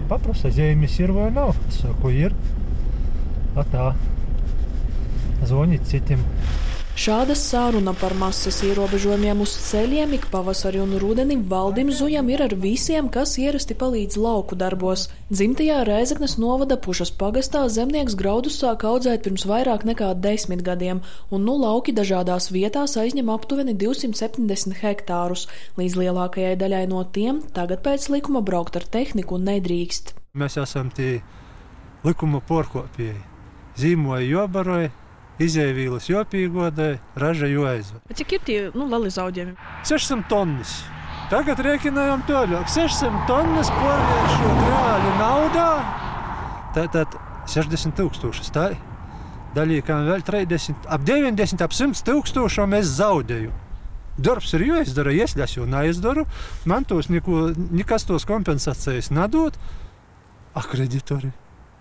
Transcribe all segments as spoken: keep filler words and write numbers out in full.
paprasa, zīmes ir vai nav. Es saku, ir. A tā. Zvonīt citiem. Šādas sāruna par masas ierobežojumiem uz ceļiem ik pavasari un rudeni Valdim Zujam ir ar visiem, kas ierasti palīdz lauku darbos. Dzimtajā Rēzeknes novada Pušas pagastā zemnieks graudus sāk audzēt pirms vairāk nekā desmit gadiem, un nu lauki dažādās vietās aizņem aptuveni divsimt septiņdesmit hektārus. Līdz lielākajai daļai no tiem tagad pēc likuma braukt ar tehniku nedrīkst. Mēs esam tie likuma porkopēji. Zīmoja jobaroja. Izēvīlas jopīgodai, raža joaizva. Cik ir tie, nu, lieli zaudējumi? sešsimt tonnas. Tagad rēķinājām toļāk. sešsimt tonnas porviešot reāli naudā. Tātad sešdesmit tūkstošas, tā? Daļīkām vēl trīsdesmit, ap deviņdesmit, ap simt tūkstošo mēs zaudēju. Darbs ir jāizdara, es jau neizdaru. Man tos neko, nekas tos kompensācijas nedod. Akreditori,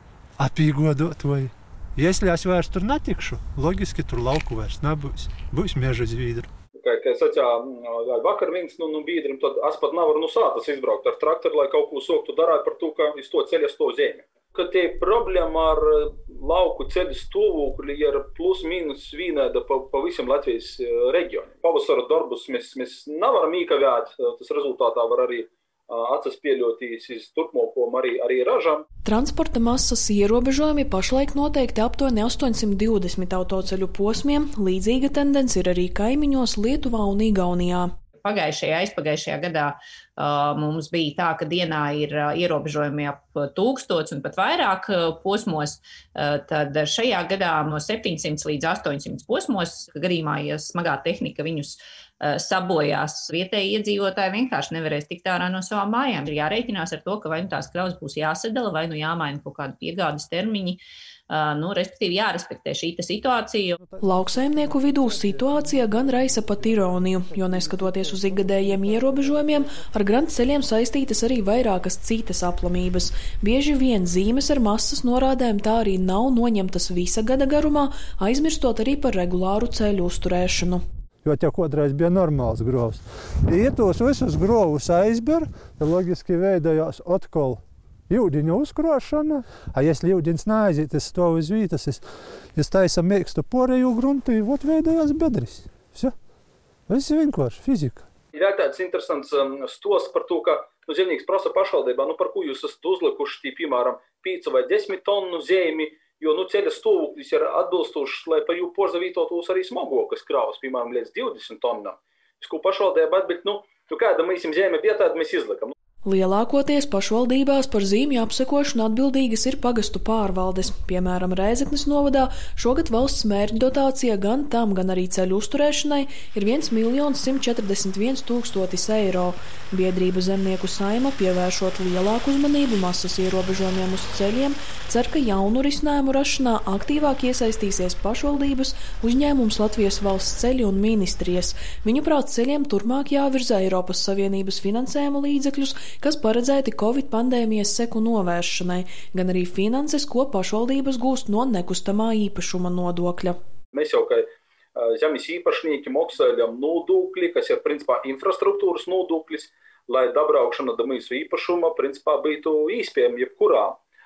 apīgodot vai. Ja es vairs tur netikšu, loģiski tur lauku vairs nebūs. Būs meža zvīdru. Kā, kā sacīja vakar viens no nu, biedriem, tad es pat nevaru no sātas izbraukt ar traktoru, lai kaut ko soktu darāt par to, ka iz to ceļa stāv zeme. Kad tie problēma ar lauku ceļu stāvokli ir plus mīnus vienāda pa, pa visam Latvijas reģioniem. Pavasara darbus mēs, mēs nevaram īkavēt, tas rezultātā var arī atsas pieļautīs iz turpmākajām arī, arī ražām. Transporta masas ierobežojumi pašlaik noteikti aptuveni astoņsimt divdesmit autoceļu posmiem. Līdzīga tendence ir arī kaimiņos Lietuvā un Igaunijā. Pagājušajā, aizpagājušajā gadā uh, mums bija tā, ka dienā ir uh, ierobežojumi ap tūkstots un pat vairāk uh, posmos, uh, tad šajā gadā no septiņsimt līdz astoņsimt posmos, gadījumā, ja smagā tehnika viņus uh, sabojās, vietēji iedzīvotāji vienkārši nevarēs tikt ārā no savām mājām. Ir jārēķinās ar to, ka vai nu tās kravas būs jāsadala, vai nu jāmaina kaut kādu piegādes termiņi. Uh, nu, respektīvi jārespektē šī situācija. Lauksaimnieku vidū situācija gan raisa pat ironiju, jo neskatoties uz ikgadējiem ierobežojumiem, ar grantceļiem saistītas arī vairākas citas aplamības. Bieži vien zīmes ar masas norādēm tā arī nav noņemtas visa gada garumā, aizmirstot arī par regulāru ceļu uzturēšanu. Jo tie kodreiz bija normāls grovs. Ja tos visus grovus aizber, tad loģiski veidojās atkal jūdiņa uzkrošana. A, ja jūdiņas neaiziet, es stāvu uz vītas, es, es taisa mēkstu porēju gruntu, vot veidojās bedris. Vse. Viss ir vienkārši fizika. Ir tāds interesants um, stosts par to, ka nu, zemnieks prasa pašvaldībā, nu par ko jūs esat uzlikuši, tī, piemēram, pieci vai desmit tonu zemi, jo nu, ceļa stāvoklis ir atbilstošs, lai pa jū porzavītotos arī smagokas kravas, piemēram, līdz divdesmit tonnām. Es ko pašvaldībā atbild, nu, nu kāda mēs zemi vietā, mēs izlikam. Lielākoties pašvaldībās par zīmju apsekošanu atbildīgas ir pagastu pārvaldes. Piemēram, Rēzeknes novadā šogad valsts mērķdotācija gan tam, gan arī ceļu uzturēšanai ir viens miljons simt četrdesmit viens tūkstotis eiro. Biedrība Zemnieku saima, pievēršot lielāku uzmanību masas ierobežojumiem uz ceļiem, cer, ka jaunu risinājumu rašanā aktīvāk iesaistīsies pašvaldības, uzņēmums Latvijas valsts ceļi un ministrijas. Viņuprāt, ceļiem turpmāk jāvirza Eiropas Savienības finansējuma līdzekļus, kas paredzēti Covid pandēmijas seku novēršanai, gan arī finanses, ko pašvaldības gūst no nekustamā īpašuma nodokļa. Mēs jau, kā zemes īpašnieki, maksājam nodokļi, kas ir principā infrastruktūras nodoklis, lai dabraukšana da mūsu īpašuma principā būtu īspējama jebkurā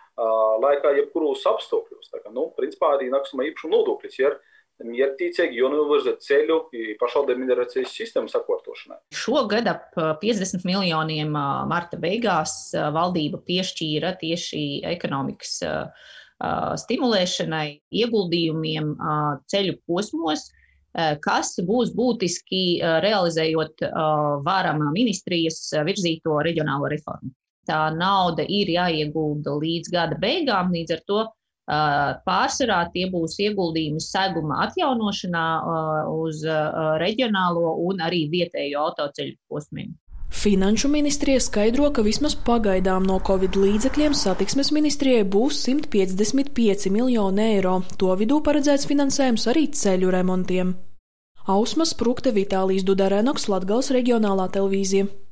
laikā, jebkuros apstākļos. Tā kā, nu, principā arī nekustamā īpašuma nodoklis ir mērķtiecīgi jānovirza ceļu pašvaldību minerācijas sistēmu sakārtošanai. Šogad ap piecdesmit miljoniem marta beigās valdība piešķīra tieši ekonomikas stimulēšanai ieguldījumiem ceļu posmos, kas būs būtiski realizējot vārāmā ministrijas virzīto reģionālo reformu. Tā nauda ir jāiegulda līdz gada beigām, līdz ar to pārsvarā tie būs ieguldījumi seguma atjaunošanā uz reģionālo un arī vietējo autoceļu posmiem. Finanšu ministrija skaidro, ka vismaz pagaidām no Covid līdzekļiem satiksmes ministrijai būs simt piecdesmit pieci miljoni eiro. To vidū paredzēts finansējums arī ceļu remontiem. Ausma Sprukte, Vitālijs Dudarenoks, Latgales reģionālā televīzija.